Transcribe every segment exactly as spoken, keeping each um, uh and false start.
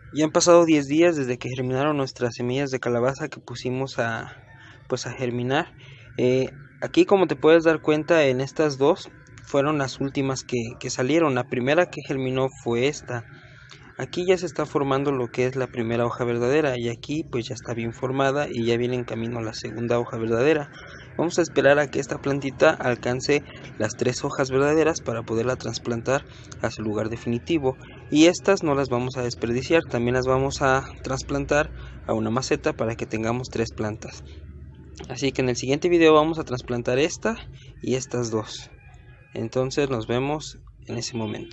Ya han pasado diez días desde que germinaron nuestras semillas de calabaza que pusimos a, pues a germinar. Eh, aquí, como te puedes dar cuenta, en estas dos fueron las últimas que, que salieron. La primera que germinó fue esta. Aquí ya se está formando lo que es la primera hoja verdadera, y aquí pues ya está bien formada y ya viene en camino la segunda hoja verdadera. Vamos a esperar a que esta plantita alcance las tres hojas verdaderas para poderla trasplantar a su lugar definitivo, y estas no las vamos a desperdiciar, también las vamos a trasplantar a una maceta para que tengamos tres plantas. Así que en el siguiente video vamos a trasplantar esta y estas dos. Entonces nos vemos en ese momento.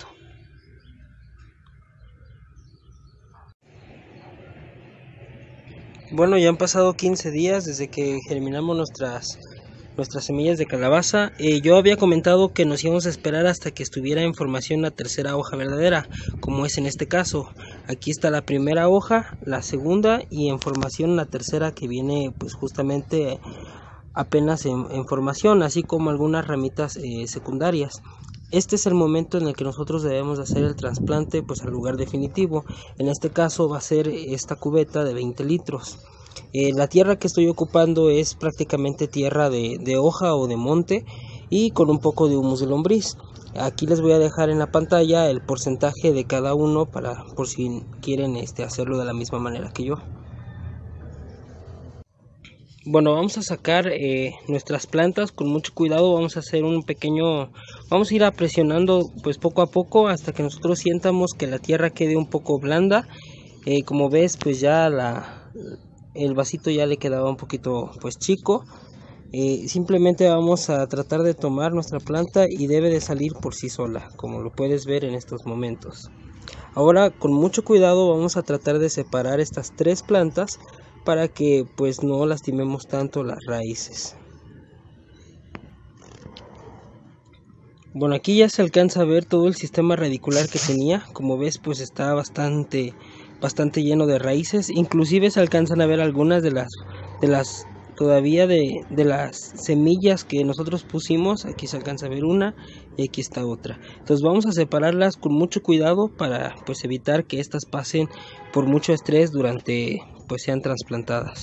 Bueno, ya han pasado quince días desde que germinamos nuestras, nuestras semillas de calabaza. Eh, yo había comentado que nos íbamos a esperar hasta que estuviera en formación la tercera hoja verdadera, como es en este caso. Aquí está la primera hoja, la segunda, y en formación la tercera, que viene pues justamente apenas en, en formación, así como algunas ramitas eh, secundarias. Este es el momento en el que nosotros debemos hacer el trasplante pues al lugar definitivo. En este caso va a ser esta cubeta de veinte litros. Eh, la tierra que estoy ocupando es prácticamente tierra de, de hoja o de monte, y con un poco de humus de lombriz. Aquí les voy a dejar en la pantalla el porcentaje de cada uno para por si quieren este, hacerlo de la misma manera que yo. Bueno, vamos a sacar eh, nuestras plantas con mucho cuidado. Vamos a hacer un pequeño, vamos a ir a presionando pues poco a poco hasta que nosotros sientamos que la tierra quede un poco blanda. Eh, como ves, pues ya la, el vasito ya le quedaba un poquito pues chico. Eh, simplemente vamos a tratar de tomar nuestra planta y debe de salir por sí sola, como lo puedes ver en estos momentos. Ahora, con mucho cuidado, vamos a tratar de separar estas tres plantas para que pues no lastimemos tanto las raíces. Bueno, aquí ya se alcanza a ver todo el sistema radicular que tenía. Como ves, pues está bastante bastante lleno de raíces. Inclusive se alcanzan a ver algunas de las de las todavía de, de las semillas que nosotros pusimos. Aquí se alcanza a ver una y aquí está otra. Entonces vamos a separarlas con mucho cuidado para pues evitar que estas pasen por mucho estrés durante pues sean trasplantadas.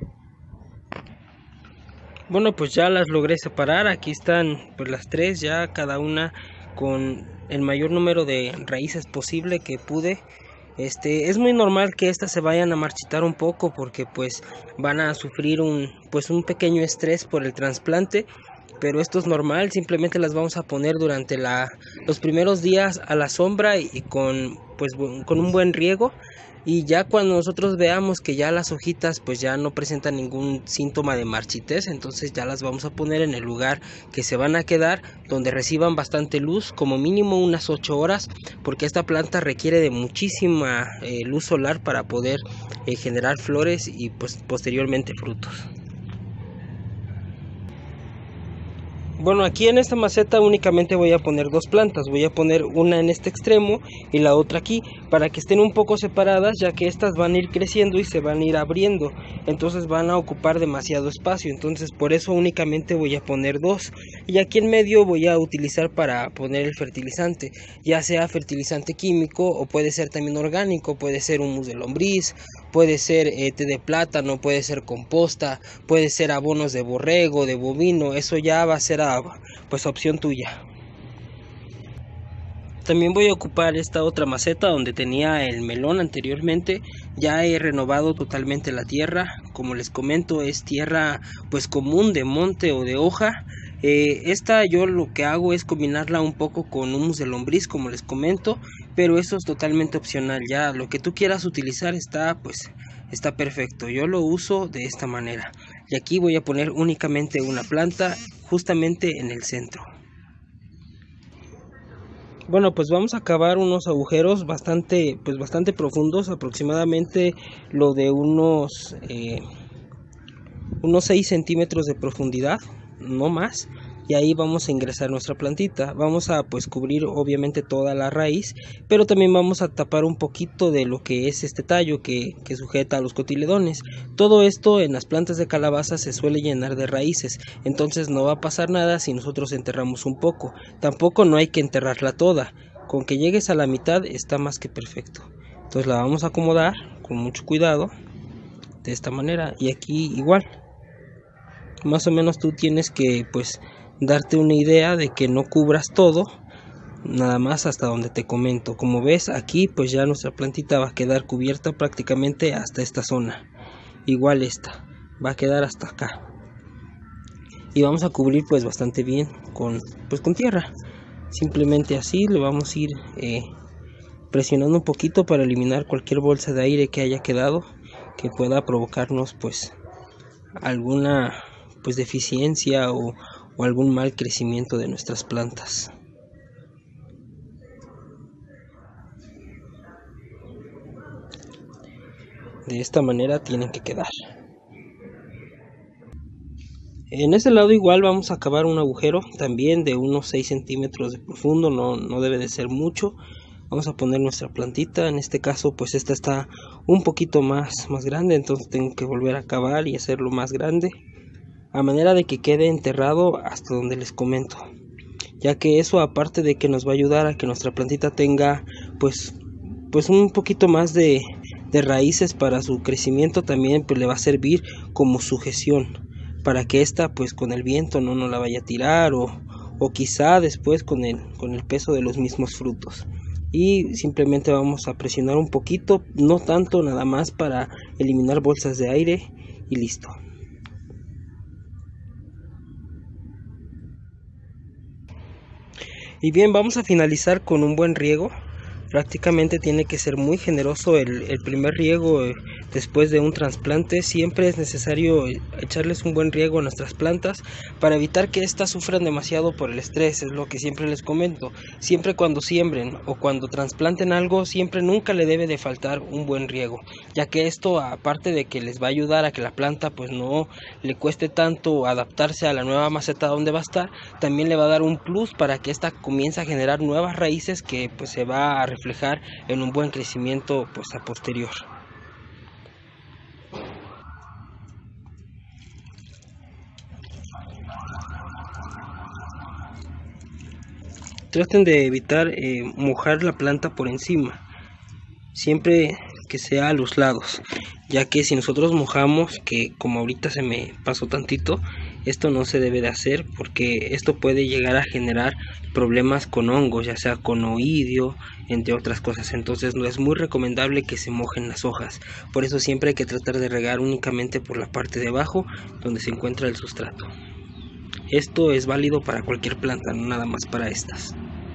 Bueno, pues ya las logré separar. Aquí están pues las tres, ya cada una con el mayor número de raíces posible que pude. Este, es muy normal que estas se vayan a marchitar un poco porque pues van a sufrir un pues un pequeño estrés por el trasplante, pero esto es normal. Simplemente las vamos a poner durante la, los primeros días a la sombra y, y con pues con un buen riego, y ya cuando nosotros veamos que ya las hojitas pues ya no presentan ningún síntoma de marchitez, entonces ya las vamos a poner en el lugar que se van a quedar, donde reciban bastante luz, como mínimo unas ocho horas, porque esta planta requiere de muchísima eh, luz solar para poder eh, generar flores y pues posteriormente frutos. Bueno, aquí en esta maceta únicamente voy a poner dos plantas. Voy a poner una en este extremo y la otra aquí, para que estén un poco separadas, ya que estas van a ir creciendo y se van a ir abriendo, entonces van a ocupar demasiado espacio. Entonces por eso únicamente voy a poner dos, y aquí en medio voy a utilizar para poner el fertilizante, ya sea fertilizante químico o puede ser también orgánico. Puede ser humus de lombriz, puede ser eh, té de plátano, puede ser composta, puede ser abonos de borrego, de bovino. Eso ya va a ser a, pues opción tuya. También voy a ocupar esta otra maceta donde tenía el melón anteriormente. Ya he renovado totalmente la tierra. Como les comento, es tierra pues común de monte o de hoja. Eh, esta yo lo que hago es combinarla un poco con humus de lombriz, como les comento, pero eso es totalmente opcional. Ya lo que tú quieras utilizar está pues está perfecto. Yo lo uso de esta manera, y aquí voy a poner únicamente una planta justamente en el centro. Bueno, pues vamos a cavar unos agujeros bastante pues bastante profundos, aproximadamente lo de unos eh, unos seis centímetros de profundidad, no más, y ahí vamos a ingresar nuestra plantita. Vamos a pues cubrir obviamente toda la raíz, pero también vamos a tapar un poquito de lo que es este tallo que, que sujeta a los cotiledones. Todo esto en las plantas de calabaza se suele llenar de raíces, entonces no va a pasar nada si nosotros enterramos un poco. Tampoco no hay que enterrarla toda, con que llegues a la mitad está más que perfecto. Entonces la vamos a acomodar con mucho cuidado de esta manera, y aquí igual más o menos tú tienes que pues darte una idea de que no cubras todo, nada más hasta donde te comento. Como ves aquí pues ya nuestra plantita va a quedar cubierta prácticamente hasta esta zona, igual esta va a quedar hasta acá, y vamos a cubrir pues bastante bien con pues con tierra. Simplemente así le vamos a ir eh, presionando un poquito para eliminar cualquier bolsa de aire que haya quedado, que pueda provocarnos pues alguna pues deficiencia o, o algún mal crecimiento de nuestras plantas. De esta manera tienen que quedar. En ese lado igual vamos a cavar un agujero también de unos seis centímetros de profundo, no, no debe de ser mucho. Vamos a poner nuestra plantita, en este caso pues esta está un poquito más, más grande, entonces tengo que volver a cavar y hacerlo más grande, a manera de que quede enterrado hasta donde les comento, ya que eso, aparte de que nos va a ayudar a que nuestra plantita tenga pues, pues un poquito más de, de raíces para su crecimiento, también pues le va a servir como sujeción, para que esta pues con el viento no nos la vaya a tirar, o, o quizá después con el, con el peso de los mismos frutos. Y simplemente vamos a presionar un poquito, no tanto, nada más para eliminar bolsas de aire, y listo. Y bien, vamos a finalizar con un buen riego. Prácticamente tiene que ser muy generoso el, el primer riego eh, después de un trasplante. Siempre es necesario echarles un buen riego a nuestras plantas para evitar que éstas sufran demasiado por el estrés. Es lo que siempre les comento. Siempre cuando siembren o cuando trasplanten algo, siempre nunca le debe de faltar un buen riego, ya que esto, aparte de que les va a ayudar a que la planta pues no le cueste tanto adaptarse a la nueva maceta donde va a estar, también le va a dar un plus para que ésta comience a generar nuevas raíces que pues se va a reflejar en un buen crecimiento pues a posterior. Traten de evitar eh, mojar la planta por encima, siempre que sea a los lados, ya que si nosotros mojamos, que como ahorita se me pasó tantito, esto no se debe de hacer, porque esto puede llegar a generar problemas con hongos, ya sea con oidio, entre otras cosas. Entonces no es muy recomendable que se mojen las hojas. Por eso siempre hay que tratar de regar únicamente por la parte de abajo donde se encuentra el sustrato. Esto es válido para cualquier planta, no nada más para estas.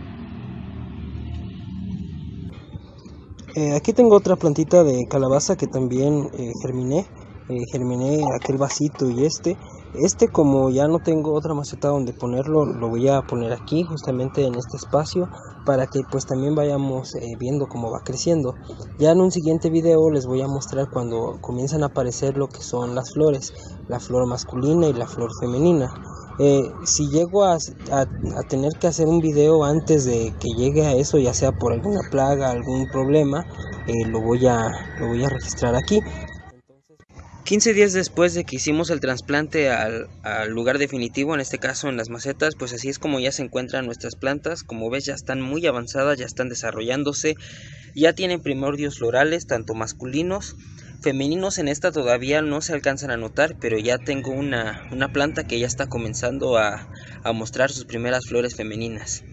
Eh, aquí tengo otra plantita de calabaza que también eh, germiné. Eh, germiné aquel vasito y este. Este, como ya no tengo otra maceta donde ponerlo, lo voy a poner aquí justamente en este espacio, para que pues también vayamos eh, viendo cómo va creciendo. Ya en un siguiente video les voy a mostrar cuando comienzan a aparecer lo que son las flores, la flor masculina y la flor femenina. Eh, si llego a, a, a tener que hacer un video antes de que llegue a eso, ya sea por alguna plaga, algún problema, eh, lo voy a lo voy a registrar aquí. quince días después de que hicimos el trasplante al, al lugar definitivo, en este caso en las macetas, pues así es como ya se encuentran nuestras plantas. Como ves, ya están muy avanzadas, ya están desarrollándose, ya tienen primordios florales, tanto masculinos, femeninos en esta todavía no se alcanzan a notar, pero ya tengo una, una planta que ya está comenzando a, a mostrar sus primeras flores femeninas.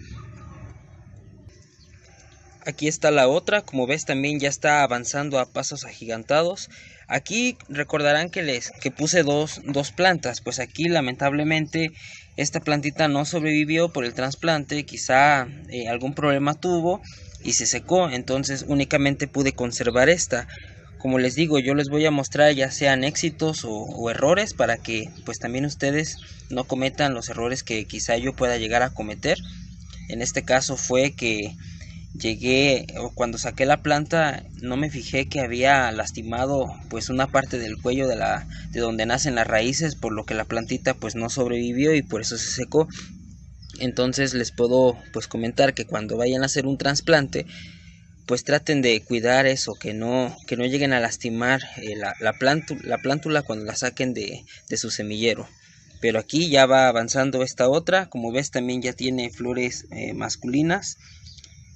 Aquí está la otra, como ves también ya está avanzando a pasos agigantados. Aquí recordarán que les que puse dos, dos plantas, pues aquí lamentablemente esta plantita no sobrevivió por el trasplante, quizá eh, algún problema tuvo y se secó, entonces únicamente pude conservar esta. Como les digo, yo les voy a mostrar ya sean éxitos o, o errores, para que pues también ustedes no cometan los errores que quizá yo pueda llegar a cometer. En este caso fue que llegué, o cuando saqué la planta, no me fijé que había lastimado pues una parte del cuello de la de donde nacen las raíces, por lo que la plantita pues no sobrevivió y por eso se secó. Entonces les puedo pues comentar que cuando vayan a hacer un trasplante, pues traten de cuidar eso, que no que no lleguen a lastimar eh, la, la, plántu, la plántula cuando la saquen de, de su semillero. Pero aquí ya va avanzando esta otra, como ves también ya tiene flores eh, masculinas.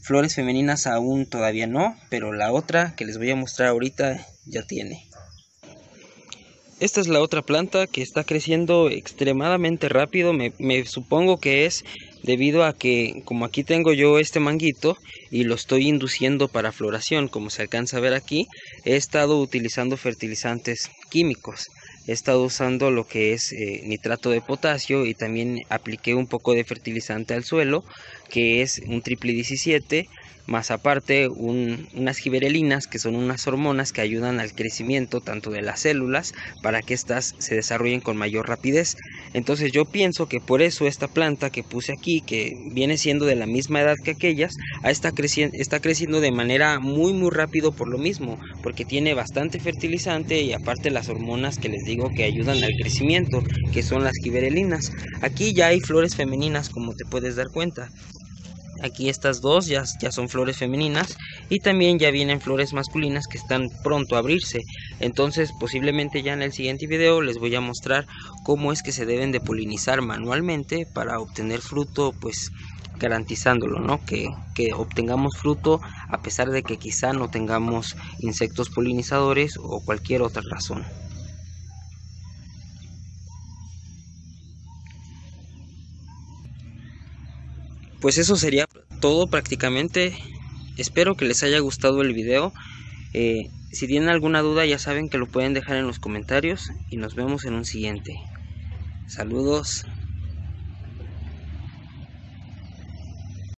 flores femeninas aún todavía no, pero la otra que les voy a mostrar ahorita ya tiene. Esta es la otra planta que está creciendo extremadamente rápido. Me, me supongo que es debido a que, como aquí tengo yo este manguito y lo estoy induciendo para floración, como se alcanza a ver aquí, he estado utilizando fertilizantes químicos. He estado usando lo que es eh, nitrato de potasio, y también apliqué un poco de fertilizante al suelo, que es un triple diecisiete, más aparte un, unas giberelinas, que son unas hormonas que ayudan al crecimiento tanto de las células para que éstas se desarrollen con mayor rapidez. Entonces yo pienso que por eso esta planta que puse aquí, que viene siendo de la misma edad que aquellas, está creciendo, está creciendo de manera muy muy rápido por lo mismo, porque tiene bastante fertilizante y aparte las hormonas que les digo que ayudan al crecimiento, que son las giberelinas. Aquí ya hay flores femeninas, como te puedes dar cuenta. Aquí estas dos ya, ya son flores femeninas, y también ya vienen flores masculinas que están pronto a abrirse. Entonces posiblemente ya en el siguiente video les voy a mostrar cómo es que se deben de polinizar manualmente para obtener fruto, pues garantizándolo, ¿no? Que, que obtengamos fruto a pesar de que quizá no tengamos insectos polinizadores o cualquier otra razón. Pues eso sería todo prácticamente. Espero que les haya gustado el video. Eh, si tienen alguna duda ya saben que lo pueden dejar en los comentarios, y nos vemos en un siguiente. Saludos.